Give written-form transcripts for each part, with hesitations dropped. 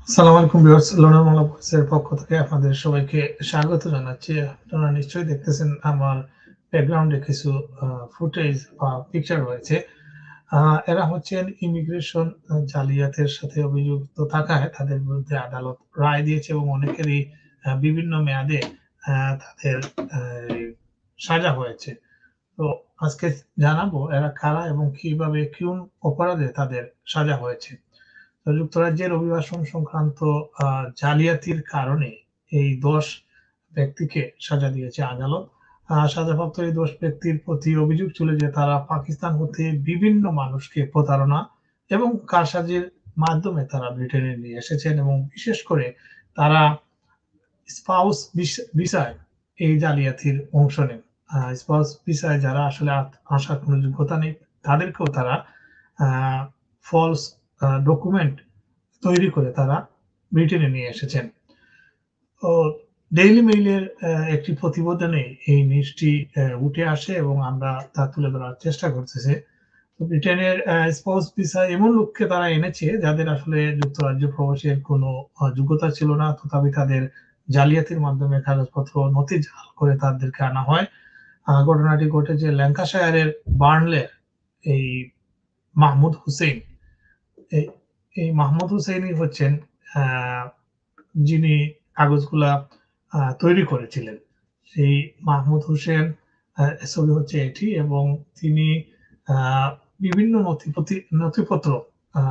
আসসালামু আলাইকুম ভিউয়ার্স, লোনা বাংলা ভয়েসের পক্ষ থেকে আপনাদের সবাইকে স্বাগত জানাচ্ছি। আপনারা নিশ্চয়ই দেখতেছেন আমার ব্যাকগ্রাউন্ডে কিছু ফুটেজ বা পিকচার রয়েছে। আ এরা হচ্ছেন ইমিগ্রেশন জালিয়াতের সাথে অভিযুক্ত থাকায় তাদের বিরুদ্ধে আদালত রায় দিয়েছে এবং অনেকেরই বিভিন্ন মেয়াদে তাদের আ সাজা হয়েছে। তো আজকে জানাবো এরা কারা এবং কিভাবে কোন অপরাধে তাদের সাজা হয়েছে। তো যুক্তরাজ্যের অভিবাসন সংক্রান্ত আ জালিয়াতির কারণে এই ১০ ব্যক্তিকে সাজা দিয়েছে আদালত। সাজাপ্রাপ্ত এই ১০ ব্যক্তির প্রতি অভিযোগ ছিল যে তারা পাকিস্তান হতে বিভিন্ন মানুষকে প্রতারণা এবং কারসাজির মাধ্যমে তারা ব্রিটেনে নিয়ে এসেছেন এবং বিশেষ করে তারা স্পাউস ভিসায় এই জালিয়াতির অংশ নেন। স্পাউস ভিসায় যারা আসলে আসার কোন যোগ্যতা নেই, তাদেরকেও তারা আ ফলস ডকুমেন্ট তৈরি করে তারা ব্রিটেনে নিয়ে এসেছেন। তো ডেইলি মেইলের একটি প্রতিবেদনে এই নিউজটি উঠে আসে এবং আমরা তা তুলে ধরার চেষ্টা করতেছি। তো ব্রিটেনের স্পাউস ভিসায় এমন লোককে তারা এনেছে যাদের আসলে যুক্তরাজ্য প্রবেশের কোনো যোগ্যতা ছিল না। তথাপি তাদের জালিয়াতির মাধ্যমে কাগজপত্র নথি জাল করে তাদেরকে আনা হয়। ঘটনাটি ঘটেছে ল্যাঙ্কাশায়ারের বার্নলের এই মাহমুদ হুসেইন। এই এই মাহমুদ হুসেইনই হচ্ছেন আ যিনি কাগজগুলা তৈরি করেছিলেন। সেই মাহমুদ হোসেন ছবি হচ্ছে এটি এবং তিনি আ বিভিন্ন নথিপত্র আ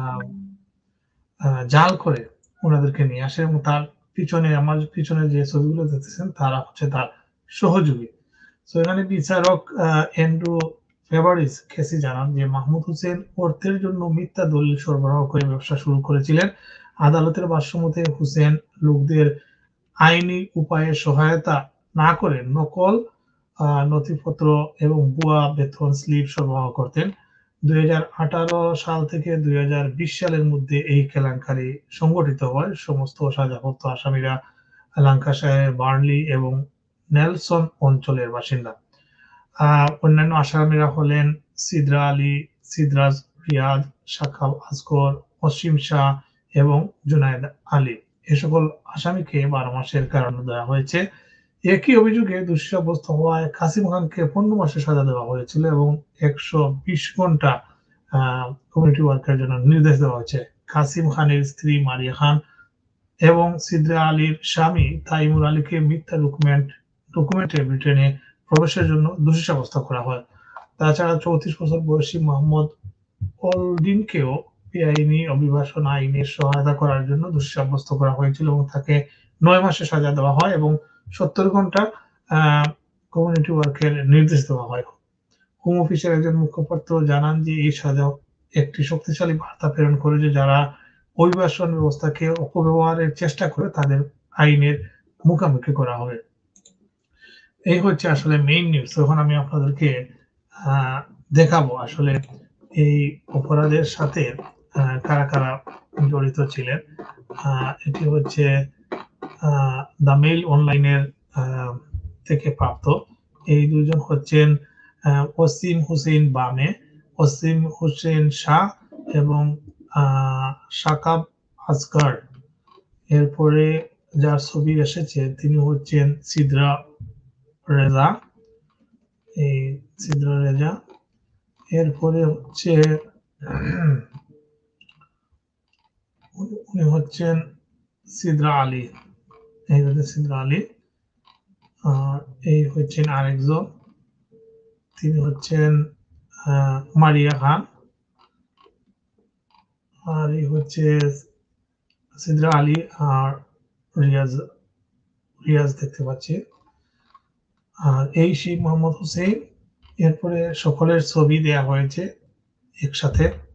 জাল করে উনাদেরকে নিয়ে আসে এবং তার পিছনে আমার পিছনে যে ছবিগুলো দেখতেছেন তারা হচ্ছে তার সহযোগী। সো এখানে বিচারক অ্যান্ড্রু ফেভারিস কেসি জানান যে মাহমুদ হোসেন অর্থের জন্য মিথ্যা দলিল সরবরাহ করে ব্যবসা শুরু করেছিলেন। আদালতের ভাষ্যমতে হোসেন লোকদের আইনি উপায়ে সহায়তা না করে নকল নথিপত্র এবং ভুয়া বেতন স্লিপ সরবরাহ করতেন। ২০১৮ সাল থেকে ২০২০ সালের মধ্যে এই কেলেঙ্কারি সংগঠিত হয়। সমস্ত সাজাপ্রাপ্ত আসামিরা ল্যাঙ্কাশায়ারের বার্নলি এবং নেলসন অঞ্চলের বাসিন্দা। অন্যান্য আসামিরা হলেন সিদরা আলী, সিদরাজ রিয়াজ, সাখাব আসগর, অসীম শাহ এবং জুনায়েদ আলী। এ সকল আসামিকে ১২ মাসের কারাদণ্ড দেওয়া হয়েছে। একই অভিযোগে দোষী সাব্যস্ত হওয়ায় কাসিম খানকে ১৫ মাসের সাজা দেওয়া হয়েছিল এবং ১২০ ঘন্টা আ কমিউনিটি ওয়ার্কের জন্য নির্দেশ দেওয়া হয়েছে। কাসিম খানের স্ত্রী মারিয়া খান এবং সিদরা আলীর স্বামী তাইমুর আলীকে মিথ্যা ডকুমেন্টে ব্রিটেনে প্রবেশের জন্য দোষী সাব্যস্ত করা হয়। তাছাড়া ৩৪ বছর বয়সী মোহাম্মদ অলডিনকেও বেআইনি অভিবাসন আইনে সহায়তা করার জন্য দোষী সাব্যস্ত করা হয়েছিল এবং তাকে ৯ মাসের সাজা দেওয়া হয় এবং ৭০ ঘন্টা আ কমিউনিটি ওয়ার্কের নির্দেশ দেওয়া হয়। হোম অফিসের একজন মুখপাত্র জানান যে এই সাজা একটি শক্তিশালী বার্তা প্রেরণ করে যে যারা অভিবাসন ব্যবস্থাকে অপব্যবহারের চেষ্টা করে তাদের আইনের মুখোমুখি করা হবে। এই হচ্ছে আসলে মেইন নিউজ। এখন আমি আপনাদেরকে আ দেখাবো আসলে এই অপরাধের সাথে কারা জড়িত ছিলেন। আ এটি হচ্ছে আ দ্য মেইল অনলাইনের আ থেকে প্রাপ্ত। এই ২ জন হচ্ছেন ওসিম হুসেইন বামে, ওসিম হুসেইন শাহ এবং আ সাকাব আসগার। এরপরে যার ছবি এসেছে তিনি হচ্ছেন সিদরা রেজা। এই সিদরা রেজা। এরপরে হচ্ছে উনি হচ্ছেন সিদরা আলী। এই হচ্ছে সিদরা আলী। আর এই হচ্ছেন আরেকজন। তিনি হচ্ছেন আ মারিয়া খান। আর এই হচ্ছে সিদরা আলী আর রিয়াজ রিয়াজ দেখতে পাচ্ছি। আর এই সেই মোহাম্মদ হোসেন। এরপরে সকলের ছবি দেয়া হয়েছে একসাথে।